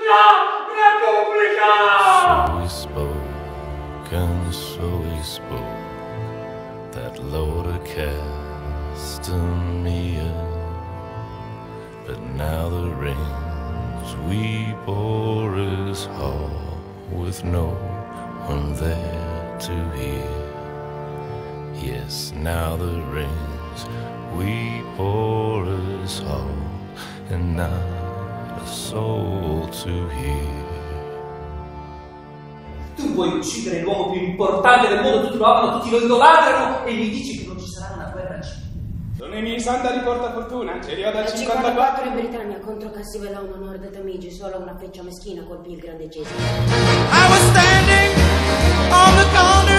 No, Repubblica! So he spoke, and so he spoke, that Lord of Castamere. But now the rains weep o'er his hall, with no one there to hear. Yes, now the rains weep o'er his hall, and not a soul to hear. Tu vuoi uccidere l'uomo più importante del mondo, tutti lo amano, tutti lo idolatrano e gli dici che non ci sarà una guerra civile. Sono i miei sandali portafortuna, ce li ho dal 54 in Britannia contro Cassivellauno Nord Tamigi, solo una feccia meschina colpì il grandecesimo. I was standing on the corner